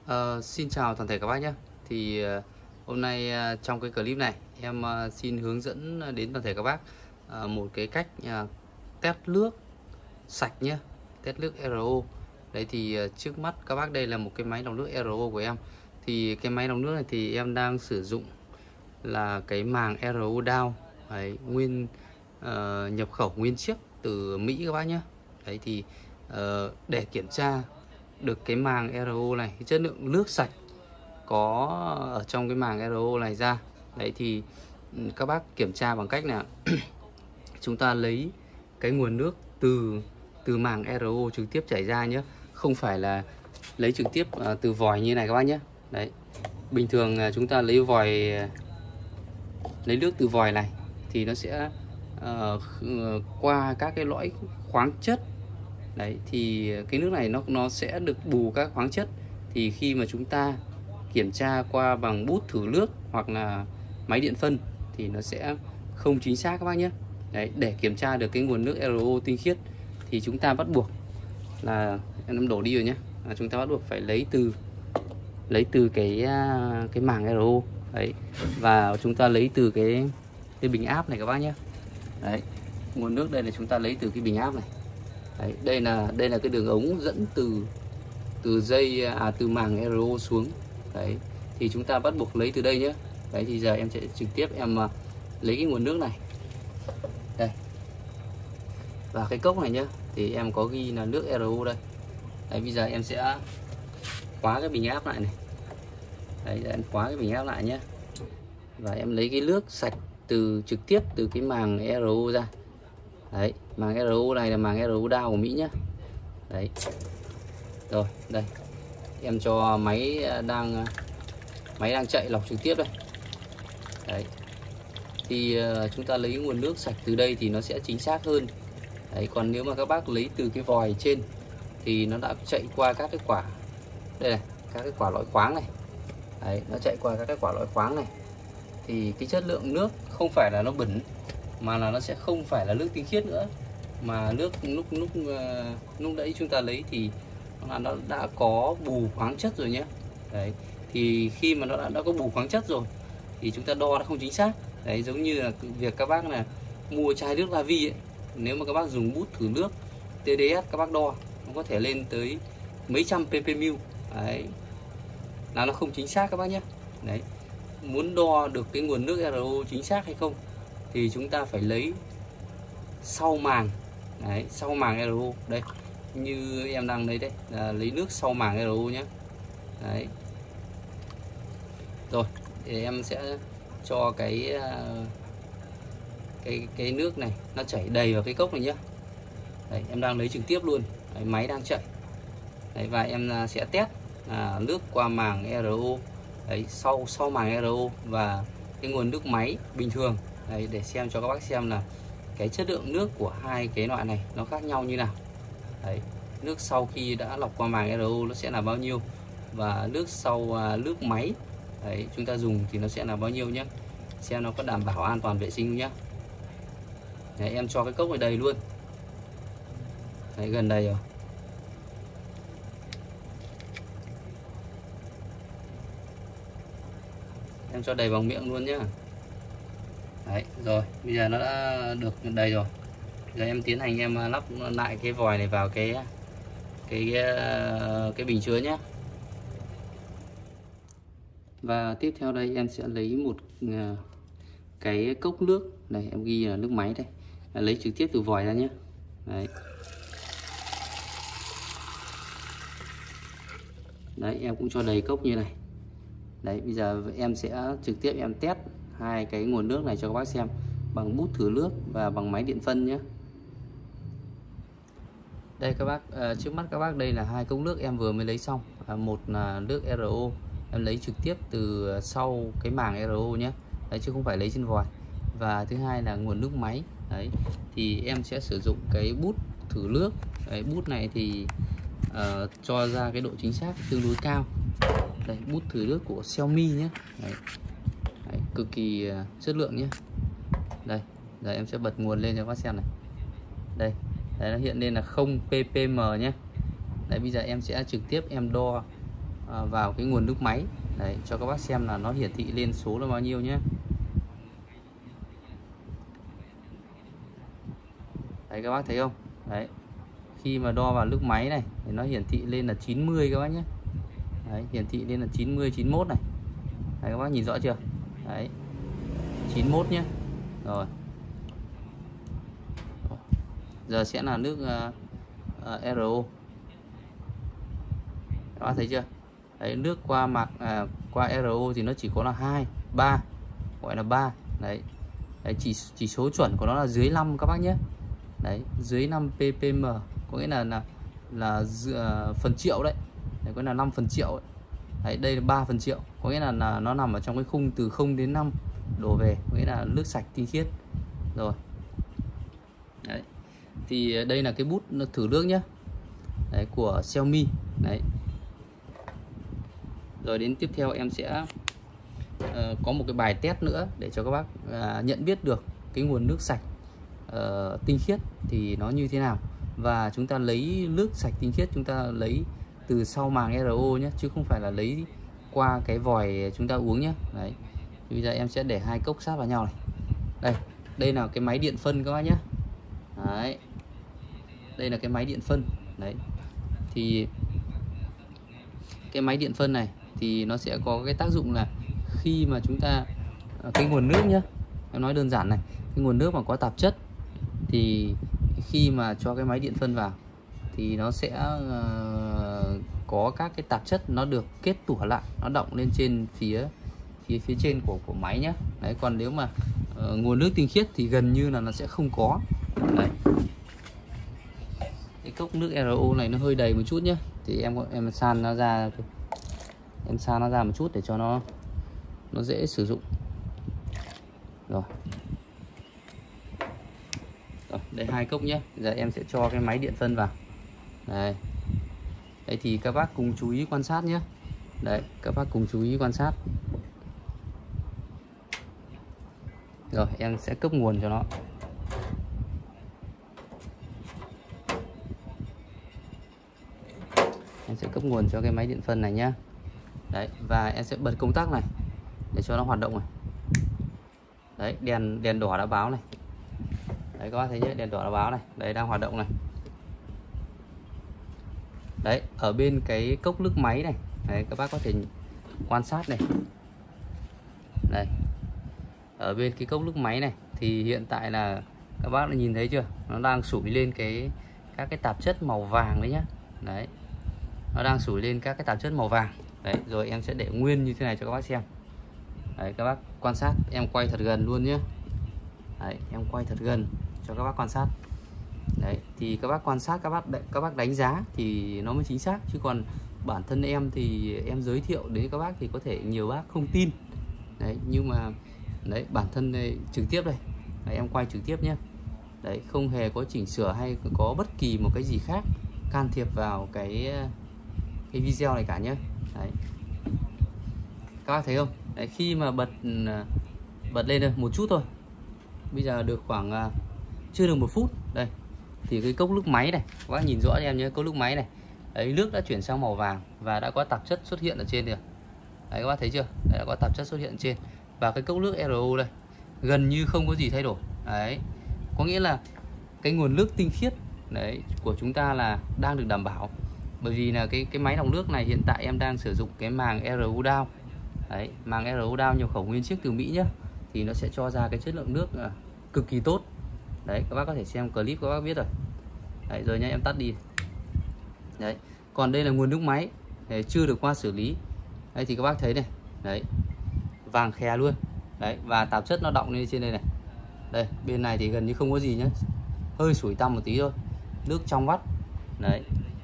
Xin chào toàn thể các bác nhé. Hôm nay trong cái clip này em xin hướng dẫn đến toàn thể các bác một cái cách test nước sạch nhé, test nước RO. Đấy thì trước mắt các bác đây là một cái máy lọc nước RO của em. Thì cái máy lọc nước này thì em đang sử dụng là cái màng RO Down, đấy, nhập khẩu nguyên chiếc từ Mỹ các bác nhé. Đấy thì để kiểm tra được cái màng RO này, cái chất lượng nước sạch có ở trong cái màng RO này ra, đấy thì các bác kiểm tra bằng cách là chúng ta lấy cái nguồn nước từ màng RO trực tiếp chảy ra nhé, không phải là lấy trực tiếp từ vòi như này các bác nhé. Đấy, bình thường chúng ta lấy nước từ vòi này thì nó sẽ qua các cái lõi khoáng chất. Đấy thì cái nước này nó sẽ được bù các khoáng chất. Thì khi mà chúng ta kiểm tra qua bằng bút thử nước hoặc là máy điện phân thì nó sẽ không chính xác các bác nhé. Đấy, để kiểm tra được cái nguồn nước RO tinh khiết thì chúng ta bắt buộc là em đổ đi rồi nhé. Chúng ta bắt buộc phải lấy từ cái màng RO đấy, và chúng ta lấy từ cái bình áp này các bác nhé. Đấy, nguồn nước đây là chúng ta lấy từ cái bình áp này. Đấy, đây là cái đường ống dẫn từ màng RO xuống. Đấy thì chúng ta bắt buộc lấy từ đây nhé. Đấy thì giờ em sẽ trực tiếp lấy cái nguồn nước này đây, và cái cốc này nhé thì em có ghi là nước RO đây. Đấy, bây giờ em sẽ khóa cái bình áp lại này. Đấy, em khóa cái bình áp lại nhé, và em lấy cái nước sạch trực tiếp từ cái màng RO ra. Đấy, màng RO này là màng RO Down của Mỹ nhé. Đấy, rồi đây em cho máy đang chạy lọc trực tiếp đây. Đấy thì chúng ta lấy nguồn nước sạch từ đây thì nó sẽ chính xác hơn. Đấy, còn nếu mà các bác lấy từ cái vòi trên thì nó đã chạy qua các cái quả đây này, các cái quả lõi khoáng này. Đấy, nó chạy qua các cái quả lõi khoáng này thì cái chất lượng nước không phải là nó bẩn, mà là nó sẽ không phải là nước tinh khiết nữa, mà lúc nãy chúng ta lấy thì nó đã có bù khoáng chất rồi nhé. Đấy thì khi mà nó đã có bù khoáng chất rồi thì chúng ta đo nó không chính xác. Đấy, giống như là việc các bác là mua chai nước La Vi ấy, nếu mà các bác dùng bút thử nước TDS các bác đo nó có thể lên tới mấy trăm ppm. Đấy là nó không chính xác các bác nhé. Đấy, muốn đo được cái nguồn nước RO chính xác hay không thì chúng ta phải lấy sau màng. Đấy, sau màng RO đây, như em đang lấy đây là lấy nước sau màng RO nhé. Đấy, rồi thì em sẽ cho cái nước này nó chảy đầy vào cái cốc này nhé. Đấy, em đang lấy trực tiếp luôn. Đấy, máy đang chạy. Đấy, và em sẽ test nước qua màng RO. Đấy, sau màng RO và cái nguồn nước máy bình thường. Đấy, để xem cho các bác xem là cái chất lượng nước của hai cái loại này nó khác nhau như nào. Đấy, nước sau khi đã lọc qua màng RO nó sẽ là bao nhiêu, và nước sau nước máy đấy chúng ta dùng thì nó sẽ là bao nhiêu nhé, xem nó có đảm bảo an toàn vệ sinh không nhé. Đấy, em cho cái cốc vào đầy luôn. Đấy, gần đầy rồi. Em cho đầy bằng miệng luôn nhá. Đấy, rồi bây giờ nó đã được đầy rồi. Giờ em tiến hành em lắp lại cái vòi này vào cái bình chứa nhé. Và tiếp theo đây em sẽ lấy một cái cốc nước này, em ghi là nước máy đây, lấy trực tiếp từ vòi ra nhé. Đấy. Đấy, em cũng cho đầy cốc như này. Đấy, bây giờ em sẽ trực tiếp em test hai cái nguồn nước này cho các bác xem bằng bút thử nước và bằng máy điện phân nhé. Đây các bác, trước mắt các bác đây là hai cốc nước em vừa mới lấy xong. Một là nước RO em lấy trực tiếp từ sau cái màng RO nhé. Đấy, chứ không phải lấy trên vòi. Và thứ hai là nguồn nước máy. Đấy thì em sẽ sử dụng cái bút thử nước. Đấy, bút này thì cho ra cái độ chính xác tương đối cao. Đây, bút thử nước của Xiaomi nhé. Đấy. Đấy, cực kỳ chất lượng nhé. Đây, giờ em sẽ bật nguồn lên cho các bác xem này. Đây, đấy, nó hiện lên là 0 ppm nhé. Đấy, bây giờ em sẽ trực tiếp em đo vào cái nguồn nước máy. Đấy, cho các bác xem là nó hiển thị lên số là bao nhiêu nhé. Đấy các bác thấy không? Đấy, khi mà đo vào nước máy này thì nó hiển thị lên là 90 các bác nhé. Đấy, hiển thị lên là 90, 91 này. Đấy, các bác nhìn rõ chưa? Đấy, 91 nhé. Rồi, giờ sẽ là nước RO. Các bác thấy chưa? Đấy, nước qua qua RO thì nó chỉ có là 2, 3, gọi là 3. Đấy, đấy chỉ số chuẩn của nó là dưới 5 các bác nhé. Đấy, dưới 5 ppm, có nghĩa là phần triệu đấy. Đấy, có nghĩa là 5 phần triệu ấy. Đấy, đây là 3 phần triệu, có nghĩa là nó nằm ở trong cái khung từ 0 đến 5 đổ về, có nghĩa là nước sạch tinh khiết. Rồi. Đấy. Thì đây là cái bút thử nước nhé. Đấy, của Xiaomi. Đấy. Rồi đến tiếp theo em sẽ có một cái bài test nữa để cho các bác nhận biết được cái nguồn nước sạch tinh khiết thì nó như thế nào. Và chúng ta lấy nước sạch tinh khiết, chúng ta lấy từ sau màng RO nhé, chứ không phải là lấy qua cái vòi chúng ta uống nhé. Đấy, bây giờ em sẽ để hai cốc sát vào nhau này. Đây là cái máy điện phân các bác nhé. Đấy, đây là cái máy điện phân. Đấy, thì cái máy điện phân này thì nó sẽ có cái tác dụng là khi mà chúng ta cái nguồn nước nhé, em nói đơn giản này, cái nguồn nước mà có tạp chất thì khi mà cho cái máy điện phân vào thì nó sẽ có các cái tạp chất nó được kết tủa lại, nó đọng lên trên phía trên của máy nhé. Đấy, còn nếu mà nguồn nước tinh khiết thì gần như là nó sẽ không có. Đấy, cái cốc nước RO này nó hơi đầy một chút nhé, thì em san nó ra, em san nó ra một chút để cho nó dễ sử dụng. Rồi, đây hai cốc nhé. Giờ em sẽ cho cái máy điện phân vào. Đây, đây thì các bác cùng chú ý quan sát nhé. Đấy, các bác cùng chú ý quan sát. Rồi, em sẽ cấp nguồn cho nó. Em sẽ cấp nguồn cho cái máy điện phân này nhé. Đấy, và em sẽ bật công tắc này để cho nó hoạt động này. Đấy, đèn đỏ đã báo này. Đấy, các bác thấy nhé, đèn đỏ đã báo này. Đấy, đang hoạt động này. Đấy, ở bên cái cốc nước máy này. Đấy, các bác có thể quan sát này. Đây, ở bên cái cốc nước máy này thì hiện tại là các bác đã nhìn thấy chưa, nó đang sủi lên các cái tạp chất màu vàng đấy nhá. Đấy, nó đang sủi lên các cái tạp chất màu vàng. Đấy, rồi em sẽ để nguyên như thế này cho các bác xem. Đấy, các bác quan sát, em quay thật gần luôn nhé. Đấy, em quay thật gần cho các bác quan sát. Đấy, thì các bác quan sát, các bác đánh giá thì nó mới chính xác, chứ còn bản thân em thì em giới thiệu đến các bác thì có thể nhiều bác không tin. Đấy, nhưng mà đấy, bản thân đây, trực tiếp đây. Đấy, em quay trực tiếp nhé. Đấy, không hề có chỉnh sửa hay có bất kỳ một cái gì khác can thiệp vào cái video này cả nhé. Đấy, các bác thấy không? Đấy, khi mà bật lên đây một chút thôi, bây giờ được khoảng chưa được 1 phút. Đây thì cái cốc nước máy này, các bác nhìn rõ cho em nhé, cốc nước máy này, đấy, nước đã chuyển sang màu vàng và đã có tạp chất xuất hiện ở trên rồi. Đấy, các bác thấy chưa? Đấy, đã có tạp chất xuất hiện trên. Và cái cốc nước RO đây gần như không có gì thay đổi. Đấy, có nghĩa là cái nguồn nước tinh khiết đấy của chúng ta là đang được đảm bảo. Bởi vì là cái máy lọc nước này hiện tại em đang sử dụng cái màng RO Down. Đấy, màng RO Down nhập khẩu nguyên chiếc từ Mỹ nhé, thì nó sẽ cho ra cái chất lượng nước cực kỳ tốt. Đấy, các bác có thể xem clip các bác biết rồi. Đấy, rồi nhá, em tắt đi. Đấy, còn đây là nguồn nước máy đấy, chưa được qua xử lý. Đây thì các bác thấy này. Đấy, vàng khè luôn. Đấy, và tạp chất nó đọng lên trên đây này. Đây, bên này thì gần như không có gì nhé, hơi sủi tăm một tí thôi, nước trong vắt. Đấy,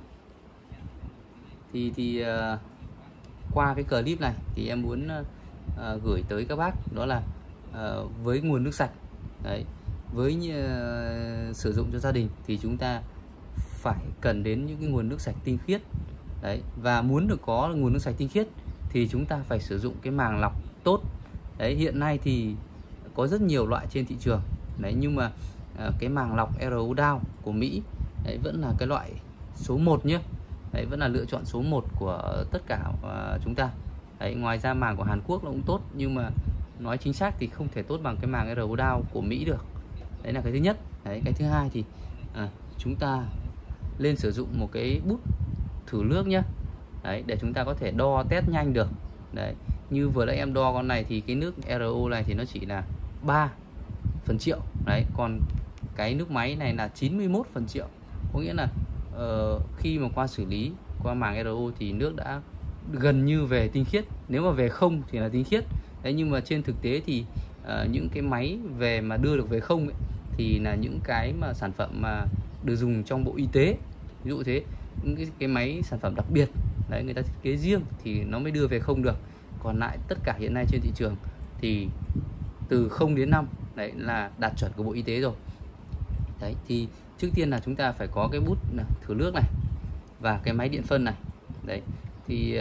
thì qua cái clip này thì em muốn gửi tới các bác đó là với nguồn nước sạch đấy, với sử dụng cho gia đình thì chúng ta phải cần đến những cái nguồn nước sạch tinh khiết đấy. Và muốn được có nguồn nước sạch tinh khiết thì chúng ta phải sử dụng cái màng lọc tốt đấy. Hiện nay thì có rất nhiều loại trên thị trường đấy, nhưng mà cái màng lọc RO Down của Mỹ đấy vẫn là cái loại số 1 nhé. đấy, vẫn là lựa chọn số 1 của tất cả chúng ta. Đấy, ngoài ra màng của Hàn Quốc nó cũng tốt, nhưng mà nói chính xác thì không thể tốt bằng cái màng RO Down của Mỹ được. Đấy là cái thứ nhất. Đấy, cái thứ hai thì chúng ta lên sử dụng một cái bút thử nước nhé. Đấy, để chúng ta có thể đo test nhanh được. Đấy, như vừa nãy em đo con này thì cái nước RO này thì nó chỉ là 3/triệu. Đấy, còn cái nước máy này là 91/triệu. Có nghĩa là khi mà qua xử lý qua màng RO thì nước đã gần như về tinh khiết. Nếu mà về không thì là tinh khiết. Đấy, nhưng mà trên thực tế thì những cái máy về mà đưa được về không ấy, thì là những cái mà sản phẩm mà được dùng trong Bộ Y tế, ví dụ thế, những cái máy sản phẩm đặc biệt đấy, người ta thiết kế riêng thì nó mới đưa về không được. Còn lại tất cả hiện nay trên thị trường thì từ 0 đến 5 đấy là đạt chuẩn của Bộ Y tế rồi. Đấy, thì trước tiên là chúng ta phải có cái bút này, thử nước này, và cái máy điện phân này. Đấy, thì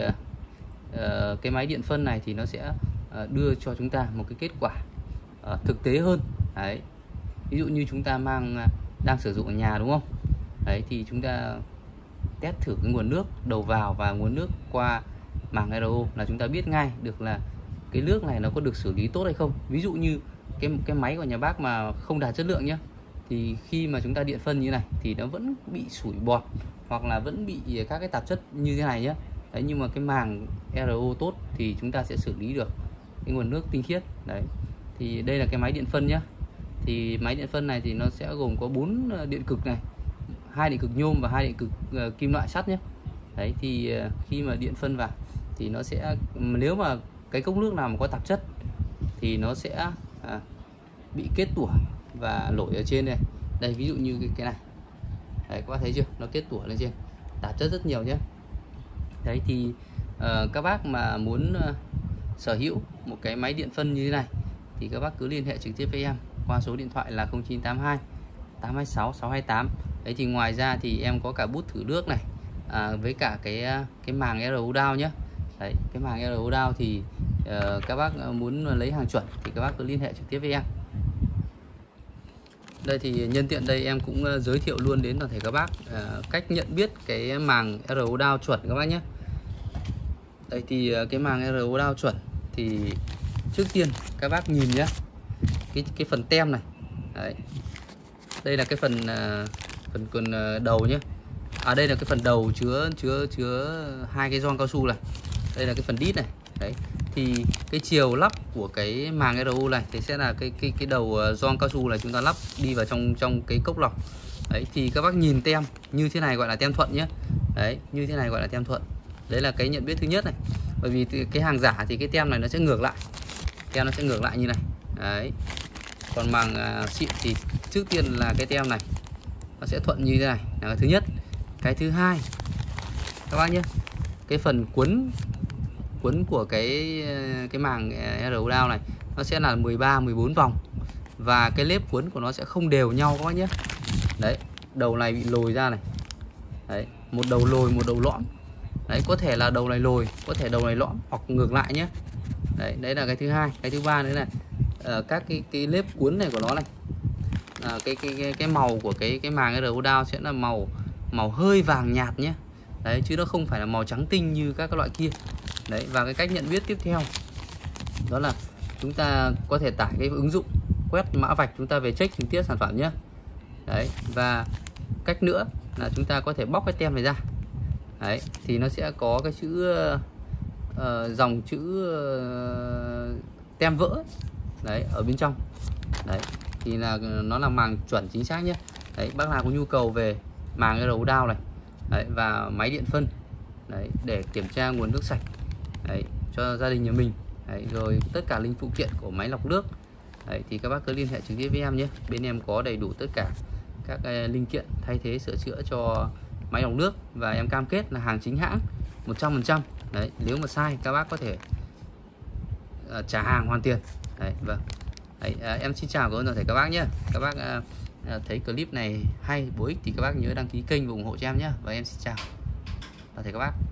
cái máy điện phân này thì nó sẽ đưa cho chúng ta một cái kết quả thực tế hơn. Đấy, ví dụ như chúng ta đang sử dụng ở nhà, đúng không? Đấy, thì chúng ta test thử cái nguồn nước đầu vào và nguồn nước qua màng RO là chúng ta biết ngay được là cái nước này nó có được xử lý tốt hay không. Ví dụ như cái máy của nhà bác mà không đạt chất lượng nhé, thì khi mà chúng ta điện phân như này thì nó vẫn bị sủi bọt hoặc là vẫn bị các cái tạp chất như thế này nhé. Đấy, nhưng mà cái màng RO tốt thì chúng ta sẽ xử lý được cái nguồn nước tinh khiết. Đấy, thì đây là cái máy điện phân nhé. Thì máy điện phân này thì nó sẽ gồm có 4 điện cực này, 2 điện cực nhôm và 2 điện cực kim loại sắt nhé. Đấy, thì khi mà điện phân vào thì nó sẽ, nếu mà cái cốc nước nào mà có tạp chất thì nó sẽ bị kết tủa và nổi ở trên này. Đây, ví dụ như cái này. Đấy, các bác thấy chưa? Nó kết tủa lên trên, tạp chất rất nhiều nhé. Đấy, thì các bác mà muốn sở hữu một cái máy điện phân như thế này thì các bác cứ liên hệ trực tiếp với em qua số điện thoại là 0982 826 628. Đấy, thì ngoài ra thì em có cả bút thử nước này, với cả cái màng RO Down nhé. Đấy, cái màng RO Down thì các bác muốn lấy hàng chuẩn thì các bác cứ liên hệ trực tiếp với em. Đây thì nhân tiện đây em cũng giới thiệu luôn đến toàn thể các bác cách nhận biết cái màng RO Down chuẩn các bác nhé. Đây thì cái màng RO Down chuẩn thì trước tiên các bác nhìn nhé, cái phần tem này. Đấy, đây là cái phần đầu nhé. Đây là cái phần đầu chứa 2 cái gioăng cao su này. Đây là cái phần đít này. Đấy, thì cái chiều lắp của cái màng RO này thì sẽ là cái đầu gioăng cao su này chúng ta lắp đi vào trong cái cốc lọc. Đấy, thì các bác nhìn tem như thế này gọi là tem thuận nhé. Đấy, như thế này gọi là tem thuận. Đấy là cái nhận biết thứ nhất này. Bởi vì cái hàng giả thì cái tem này nó sẽ ngược lại. Tem nó sẽ ngược lại như này. Đấy. Còn màng xịn thì trước tiên là cái tem này nó sẽ thuận như thế này là cái thứ nhất. Cái thứ hai các bác nhé, cái phần quấn của cái màng RO Down này nó sẽ là 13-14 vòng, và cái lớp quấn của nó sẽ không đều nhau các bác nhé. Đấy, đầu này bị lồi ra này. Đấy, một đầu lồi một đầu lõm. Đấy, có thể là đầu này lồi, có thể đầu này lõm, hoặc ngược lại nhé. Đấy, đấy là cái thứ hai. Cái thứ ba nữa là các cái lớp cuốn này của nó này, cái màu của cái màng RO Down sẽ là màu hơi vàng nhạt nhé. Đấy, chứ nó không phải là màu trắng tinh như các cái loại kia. Đấy, và cái cách nhận biết tiếp theo đó là chúng ta có thể tải cái ứng dụng quét mã vạch, chúng ta về check trực tiếp sản phẩm nhé. Đấy, và cách nữa là chúng ta có thể bóc cái tem này ra. Đấy, thì nó sẽ có cái chữ dòng chữ tem vỡ đấy ở bên trong. Đấy, thì là nó là màng chuẩn chính xác nhé. Đấy, bác nào có nhu cầu về màng RO Down này, đấy, và máy điện phân đấy, để kiểm tra nguồn nước sạch đấy, cho gia đình nhà mình đấy, rồi tất cả linh phụ kiện của máy lọc nước đấy, thì các bác cứ liên hệ trực tiếp với em nhé. Bên em có đầy đủ tất cả các linh kiện thay thế sửa chữa cho máy lọc nước, và em cam kết là hàng chính hãng 100%. Đấy, nếu mà sai các bác có thể trả hàng hoàn tiền. Đấy, vâng. Đấy, em xin chào toàn thể các bác nhé. Các bác thấy clip này hay bổ ích thì các bác nhớ đăng ký kênh và ủng hộ cho em nhé. Và em xin chào toàn thể các bác.